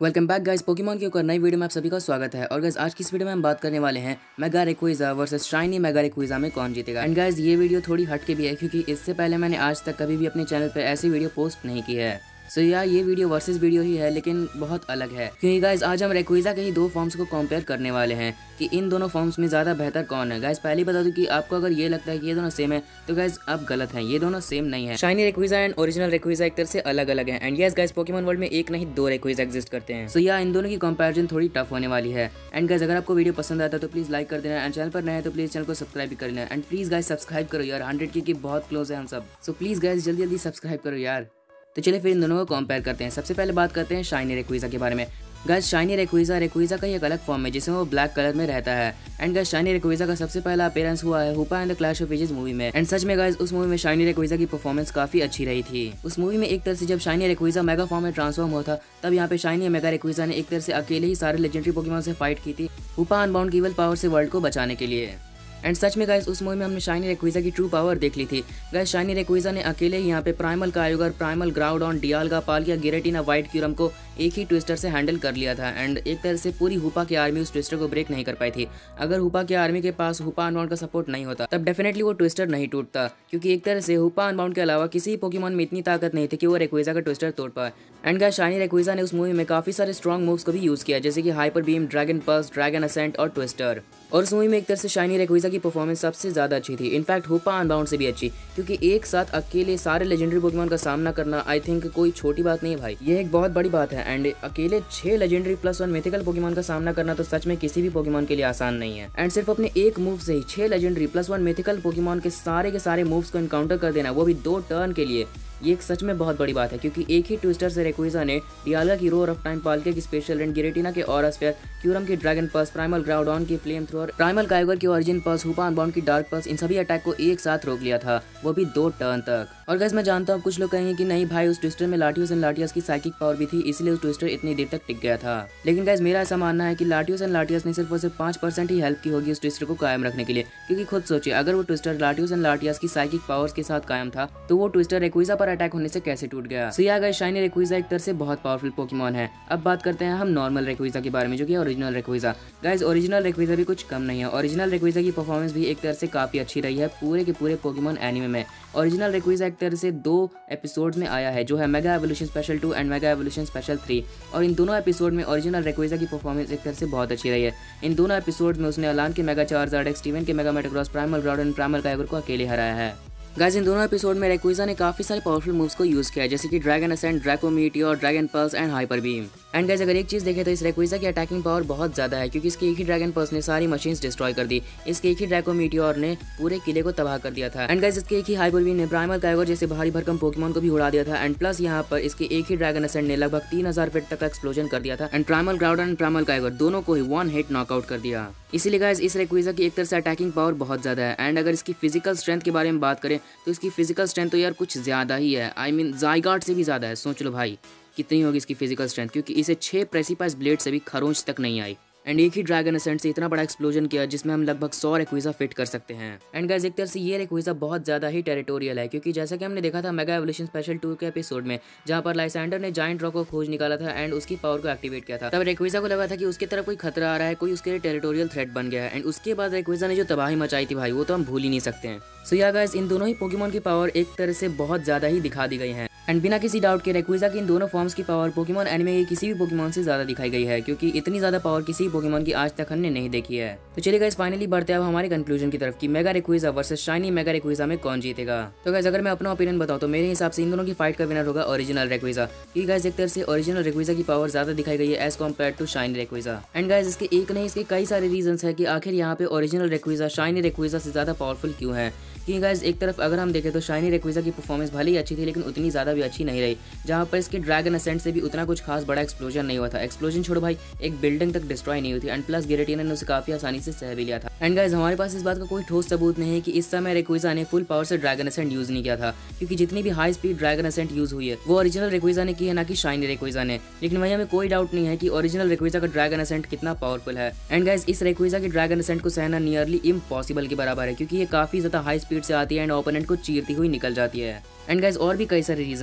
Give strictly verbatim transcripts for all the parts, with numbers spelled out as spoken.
Welcome back guys, Pokemon के ऊपर नई वीडियो में आप सभी का स्वागत है। और गाइस आज की इस वीडियो में हम बात करने वाले हैं mega Rayquaza versus shiny mega Rayquaza में कौन जीतेगा। एंड गाइस ये वीडियो थोड़ी हट के भी है क्योंकि इससे पहले मैंने आज तक कभी भी अपने चैनल पर ऐसी वीडियो पोस्ट नहीं की है। सो so, यार ये वीडियो वर्सेस वीडियो ही है लेकिन बहुत अलग है क्योंकि गाइस आज हम रेक्विज़ा के ही दो फॉर्म्स को कंपेयर करने वाले हैं कि इन दोनों फॉर्म्स में ज़्यादा बेहतर कौन है। गाइस पहले बता दूं कि आपको अगर ये लगता है कि ये दोनों सेम है तो गाइस आप गलत हैं, ये दोनों सेम नहीं है। Shiny Rayquaza and original Rayquaza एक तरह से अलग अलग हैं। And yes guys Pokemon world में एक नहीं दो रेक्विज़ा एग्जिस्ट करते हैं। सो so, यार इन दोनों की कंपैरिजन थोड़ी टफ होने वाली है। एंड गाइस अगर आपको वीडियो पसंद आता है तो प्लीज़ लाइक कर देना एंड चैनल पर नए हैं तो प्लीज़ चैनल को सब्सक्राइब भी कर लेना। एंड प्लीज़ गाइस सब्सक्राइब करो यार, हंड्रेड के की बहुत क्लोज है हम सब। सो प्लीज़ गाइस जल्दी जल्दी सब्सक्राइब करो यार। तो चलिए फिर इन दोनों को कंपेयर करते हैं। सबसे पहले बात करते हैं शाइनी रेक्विज़ा के बारे में। गाइस शाइनी रेक्विज़ा रेक्विज़ा का एक अलग फॉर्म है जिसमें वो ब्लैक कलर में रहता है। एंड गाइस शाइनी रेक्विज़ा का सबसे पहला अपीयरेंस हुआ है Hoopa and the clash of ages movie में। एंड सच में गाइस उस मूवी में शाइनी रेक्विज़ा की परफॉर्मेंस काफी अच्छी रही थी। उस मूवी में एक तरह से जब शाइनी रेक्विज़ा मेगा फॉर्म में ट्रांसफॉर्म हुआ था तब यहाँ पे शाइनी मेगा रेक्विज़ा ने एक तरह से अकेले ही सारे लेजेंडरी पोकेमॉन से फाइट की थी हूपा अनबाउंड की इविल पावर से वर्ल्ड को बचाने के लिए। एंड सच में गाइस उस मूवी में हमने शाइनी रेक्विज़ा की ट्रू पावर देख ली थी। गाइस शाइनी रेक्विज़ा ने अकेले ही यहाँ पे primal Kyogre, primal Groudon, Dialga, Palkia, Giratina, white Kyurem को एक ही ट्विस्टर से हैंडल कर लिया था। एंड एक तरह से पूरी हूपा की आर्मी उस ट्विस्टर को ब्रेक नहीं कर पाई थी। अगर हूपा की आर्मी के पास हूपा अनबाउंड का सपोर्ट नहीं होता तब डेफिनेटली वो ट्विस्टर नहीं टूटता, क्योंकि एक तरह से हूपा अनबाउंड के अलावा किसी पोकेमॉन में इतनी ताकत नहीं थी कि वो रेक्विज़ा का ट्विस्टर तोड़ पाए। एंड गाइस शाइनी रेक्विज़ा ने उस मूवी में काफी सारे स्ट्रॉन्ग मूव्स को भी यूज किया जैसे कि hyper beam, dragon pulse, dragon ascent और ट्विस्टर। और उस मूवी में एक तरह से शाइनी रेक्विज़ा की परफॉर्मेंस सबसे ज्यादा अच्छी थी, इनफैक्ट हूपा अनबाउंड से भी अच्छी, क्योंकि एक साथ अकेले सारे लेजेंडरी पोकेमॉन का सामना करना आई थिंक कोई छोटी बात नहीं है भाई, ये एक बहुत बड़ी बात है। एंड अकेले छह legendary plus one mythical Pokemon का सामना करना तो सच में किसी भी पोकेमॉन के लिए आसान नहीं है। एंड सिर्फ अपने एक मूव से ही छह legendary plus one mythical Pokemon के सारे के सारे मूव्स को एनकाउंटर कर देना, वो भी दो टर्न के लिए, ये एक सच में बहुत बड़ी बात है। क्योंकि एक ही ट्विस्टर से रेक्विज़ा ने डियालगा की रोर ऑफ टाइम, पालकिया की स्पेशल रेंज, गिरेटिना के ऑरा स्फीयर, क्यूरम की ड्रैगन पल्स, प्राइमल ग्राउडॉन की फ्लेम थ्रोअर, प्राइमल कायोगर की ओरिजिन पल्स, हूपा अनबाउंड की डार्क पल्स, इन सभी अटैक को एक साथ रोक लिया था, वो भी दो टर्न तक। और गाइस मैं जानता हूँ कुछ लोग कहेंगे कि नहीं भाई उस ट्विस्टर में लाटियोस एंड लाटियस की साइकिक पावर भी थी इसलिए उस ट्विस्टर इतनी देर तक टिक गया था। लेकिन गाइस मेरा ऐसा मानना है कि लाटियोस एंड लाटियस ने सिर्फ और सिर्फ पाँच परसेंट ही हेल्प की होगी उस ट्विस्टर को कायम रखने के लिए। क्योंकि खुद सोचिए अगर वो ट्विस्टर लाटियोस एंड लाटियस की साइकिक पावर्स के साथ कायम था तो वो ट्विस्टर रेक्विज़ा पर अटैक होने से कैसे टूट गया। सो या गाइस शाइनी रेक्विज़ा एक तरह से बहुत पावरफुल पोकेमॉन है। अब बात करते हैं हम नॉर्मल रेक्विज़ा के बारे में जो कि original Rayquaza. Guys original Rayquaza भी कुछ कम नहीं है। ओरिजिनल रेक्विज़ा की परफॉर्मेंस भी एक तरह से काफी अच्छी रही है पूरे के पूरे पोकेमॉन एनिमे में। ओरिजिनल रेक्विज़ा एक तरह से दो एपिसोड में आया है जो है mega evolution special two and mega evolution special three. और इन दोनों एपिसोड में ओरिजिनल रेक्विज़ा की परफॉर्मेंस एक तरह से बहुत अच्छी रही है। इन दोनों एपिसोड में उसने अलान के मेगा चार्जार्ड, स्टीवन के mega Metagross, primal Groudon, primal Kyogre को अकेले हराया है। गाइस इन दोनों एपिसोड में रेक्विज़ा ने काफी सारे पावरफुल मूव्स को यूज किया जैसे कि dragon ascent, draco meteor, dragon pulse and hyper beam. And guys अगर एक चीज देखें तो इस रेक्विज़ा की अटैकिंग पावर बहुत ज्यादा है क्योंकि इसके एक ही ड्रैगन पल्स ने सारी मशीन्स डिस्ट्रॉय कर दी। इसके एक ही ड्रैको मीटियोर ने पूरे किले को तबाह कर दिया था। एंड गाइस इसके एक ही हाइपर बीम ने प्राइमल कायोगर जैसे भारी भरकम पोकेमॉन को भी उड़ा दिया था। एंड प्लस यहाँ पर इसके एक ही ड्रैगन असेंट ने लगभग तीन हजार फीट तक का एक्सप्लोजन कर दिया था। And primal Groudon and primal Kyogre दोनों को ही वन हिट नॉकआउट कर दिया। इसीलिए गाइस इस रेक्विज़ा की एक तरह से अटैकिंग पावर बहुत ज्यादा है। एंड अगर इसकी फिजिकल स्ट्रेंथ के बारे में बात करें तो इसकी फिजिकल स्ट्रेंथ तो यार कुछ ज्यादा ही है। आई मीन ज़ाइगार्ड से भी ज्यादा है। सोच लो भाई कितनी होगी इसकी फिजिकल स्ट्रेंथ, क्योंकि इसे छह प्रेसिपाइस ब्लेड से भी खरोंच तक नहीं आई। एंड एक ही ड्रैगन असेंट से इतना बड़ा एक्सप्लोजन किया जिसमें हम लगभग सौ रेक्विज़ा फिट कर सकते हैं। एंड गाइस एक तरह से ये रेक्विज़ा बहुत ज्यादा ही टेरिटोरियल है क्योंकि जैसा कि हमने देखा था मेगा एवोल्यूशन स्पेशल टू के एपिसोड में जहां पर लाइसेंडर ने जायंट रॉक को खोज निकाला था एंड उसकी पावर को एक्टिवेट किया था, तब रेक्विज़ा को लगा था कि उसकी तरफ कोई खतरा आ रहा है, कोई उसके लिए टेरिटोरियल थ्रेट बन गया है। एंड उसके बाद रेक्विज़ा ने जो तबाही मचाई थी भाई वो तो हम भूल ही नहीं सकते हैं। सो या गाइस इन दोनों ही पोकेमॉन की पावर एक तरह से बहुत ज्यादा ही दिखा दी गई है। एंड बिना किसी डाउट के रेक्विज़ा की इन दोनों फॉर्म्स की पावर पोकेमॉन एनिमे के किसी भी पोकेमॉन से ज्यादा दिखाई गई है क्योंकि इतनी ज्यादा पावर किसी पोकेमॉन की आज तक हमने नहीं देखी है। तो चलिए गाइस फाइनली बढ़ते हैं अब हमारे कंक्लूजन की तरफ कि mega Rayquaza versus shiny mega Rayquaza में कौन जीतेगा। तो गाइस अगर मैं अपना ओपिनियन बताऊं तो मेरे हिसाब से इन दोनों की फाइट का विनर होगा ओरिजिनल रेक्विज़ा, क्योंकि गाइस एक तरह से ओरिजिनल रेक्विज़ा की पावर ज्यादा दिखाई गई है as compared to shiny Rayquaza. And guys इसके एक नहीं इसके कई सारे रीजंस है कि आखिर यहाँ पे ओरिजिनल रेक्विज़ा शाइनी रेक्विज़ा से ज्यादा पावरफुल क्यों है। कि गाइस एक तरफ अगर हम देखें तो शाइनी रेक्विज़ा की परफॉर्मेंस भले ही अच्छी थी लेकिन उतनी ज़्यादा भी अच्छी नहीं रही, जहाँ पर इसके ड्रैगन असेंट से भी उतना कुछ खास बड़ा एक्सप्लोजन नहीं हुआ था। एक्सप्लोजन छोड़ो भाई, एक बिल्डिंग तक डिस्ट्रॉय नहीं हुई थी। एंड प्लस गिरेटिना ने उसे काफी आसानी से सह भी लिया था। एंड गाइस हमारे पास इस बात का कोई ठोस सबूत नहीं है कि इस समय रेक्विज़ा ने फुल पावर से ड्रैगन असेंट यूज नहीं किया था, क्योंकि जितनी भी high speed dragon ascent use हुई है वो ओरिजिनल रेक्विज़ा ने की है, ना कि शाइनी रेक्विज़ा ने। लेकिन वही हमें कोई डाउट नहीं है कि ओरिजिनल रेक्विज़ा का ड्रैगन असेंट कितना पावरफुल है। एंड गाइस इस रेक्विज़ा के ड्रैगन असेंट को सहना नियरली इम्पॉसिबल के बराबर है, क्योंकि ये काफी ज्यादा हाई स्पीड से आती है एंड ओपोनेंट को चीरती हुई निकल जाती है। एंड गाइस और भी कई सारे रीजन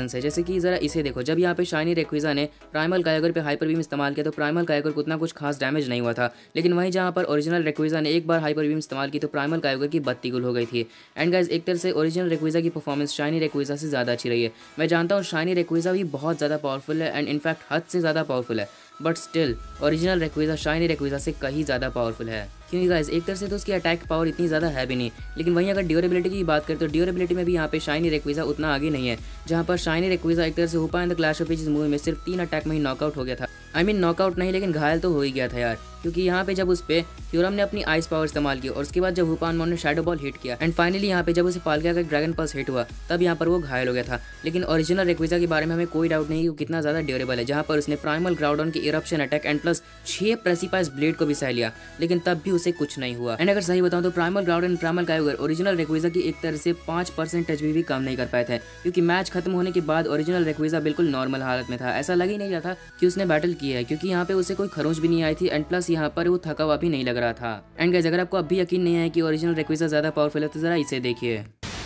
रीजंस है, जैसे कि जरा इसे देखो, जब यहाँ पे शाइनी रेक्विज़ा ने प्राइमल कायागर पे हाइपर बीम इस्तेमाल किया तो प्राइमल कायागर को उतना कुछ खास डैमेज नहीं हुआ था, लेकिन वहीं जहाँ पर ओरिजिनल रेक्विज़ा ने एक बार हाइपर बीम इस्तेमाल की तो प्राइमल कायागर की बत्ती गुल हो गई थी। एंड गाइस एक तरह से ओरिजिनल रेक्विज़ा की परफॉर्मेंस शाइनी रेक्विज़ा से ज़्यादा अच्छी रही है। मैं जानता हूँ शाइनी रेक्विज़ा भी बहुत ज़्यादा पावरफुल है एंड इनफैक्ट हद से ज़्यादा पावरफुल है, but still original Rayquaza shiny Rayquaza से कहीं ज़्यादा पावरफुल है, क्योंकि गाइस एक तरह से तो उसकी अटैक पावर इतनी ज़्यादा है भी नहीं, लेकिन वहीं अगर ड्यूरेबिलिटी की बात करें तो ड्यूरेबिलिटी में भी यहाँ पे शाइनी रेक्विज़ा उतना आगे नहीं है। जहाँ पर शाइनी रेक्विज़ा एक तरह से Hoopa and the clash of ages movie में सिर्फ तीन अटैक में ही नॉकआउट हो गया था। आई मीन नॉकआउट नहीं, लेकिन घायल तो हो ही गया था यार, क्योंकि यहाँ पे जब उस पे थ्योरम ने अपनी आइस पावर इस्तेमाल की और उसके बाद जब हुपानमॉन ने शैडो बॉल हिट किया एंड फाइनली यहाँ पे जब उसे पालकिया का ड्रैगन पल्स हिट हुआ तब यहाँ पर वो घायल हो गया था। लेकिन ओरिजिनल रेक्विज़ा के बारे में हमें कोई डाउट नहीं कि वो कितना ज़्यादा ड्यूरेबल है, जहाँ पर उसने प्राइमल ग्राउडन की इरप्शन अटैक एंड प्लस छह प्रेसिपाइस ब्लेड को भी सह लिया, लेकिन तब भी उसे कुछ नहीं हुआ। एंड अगर सही बताऊं तो primal Groudon and primal Kyogre original Rayquaza की एक तरह से पाँच परसेंट एचपी भी कम नहीं कर पाए थे, क्योंकि मैच खत्म होने के बाद ओरिजिनल रेक्विज़ा बिल्कुल नॉर्मल हालत में था। ऐसा लग ही नहीं रहा था कि उसने बैटल किया है, क्योंकि यहाँ पे उसे कोई खरोंच भी नहीं आई थी एंड प्लस यहाँ पर वो थका हुआ भी नहीं लग रहा था। एंड गाइस अगर आपको अब भी यकीन नहीं है कि ओरिजिनल रेक्विज़ा ज़्यादा पावरफुल है तो ज़रा इसे देखिए।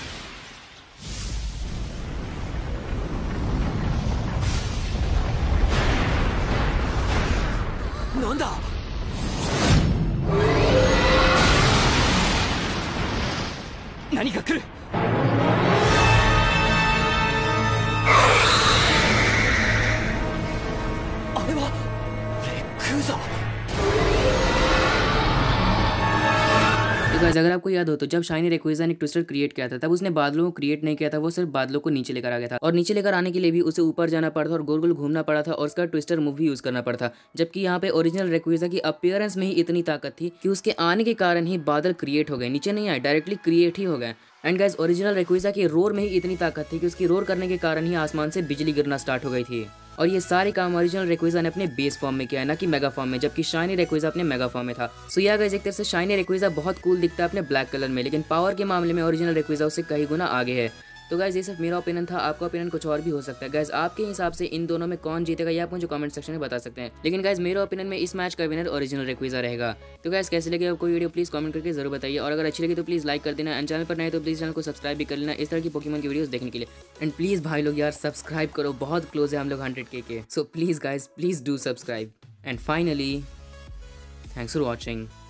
तो गाइस अगर आपको याद हो तो जब शाइनी रेक्विज़ा ने ट्विस्टर क्रिएट किया था तब उसने बादलों को क्रिएट नहीं किया था, वो सिर्फ बादलों को नीचे लेकर आ गया था और नीचे लेकर आने के लिए भी उसे ऊपर जाना पड़ा था और गोल गोल घूमना पड़ा था और उसका ट्विस्टर मूव भी यूज करना पड़ा था। जबकि यहाँ पे ओरिजिनल रेक्विज़ा की अपीयरेंस में ही इतनी ताकत थी कि उसके आने के कारण ही बादल क्रिएट हो गए, नीचे नहीं आए, डायरेक्टली क्रिएट ही हो गए। एंड गाइस ओरिजिनल रेक्विज़ा की रोर में ही इतनी ताकत थी कि उसकी रोर करने के कारण ही आसमान से बिजली गिरना स्टार्ट हो गई थी। और ये सारे काम ओरिजिनल रेक्विज़ा ने अपने बेस फॉर्म में किया है, ना कि मेगा फॉर्म में, जबकि शाइनी रेक्विज़ा अपने मेगा फॉर्म में था। सो या गाइस एक तरह से शाइनी रेक्विज़ा बहुत कूल दिखता है अपने ब्लैक कलर में, लेकिन पावर के मामले में ओरिजिनल रेक्विज़ा उससे कई गुना आगे है। तो गाइस ये सिर्फ मेरा ओपिनियन था, आपका ओपिनियन कुछ और भी हो सकता है। गाइस आपके हिसाब से इन दोनों में कौन जीतेगा ये आप मुझे कमेंट सेक्शन में बता सकते हैं, लेकिन गाइस मेरे ओपिनियन में इस मैच का विनर ओरिजिनल रेक्विज़ा रहेगा। तो गाइस कैसे लगे आपको वीडियो प्लीज कमेंट करके जरूर बताइए, और अगर अच्छी लगी तो प्लीज लाइक कर देना एंड चैनल पर नए तो प्लीज चैनल को सब्सक्राइब भी कर लेना इस तरह की पोकेमॉन की वीडियोस देखने के लिए। एंड प्लीज भाई लोग यार सब्सक्राइब करो, बहुत क्लोज है हम लोग हंड्रेड के के, so please guys please do subscribe. And finally thanks for watching.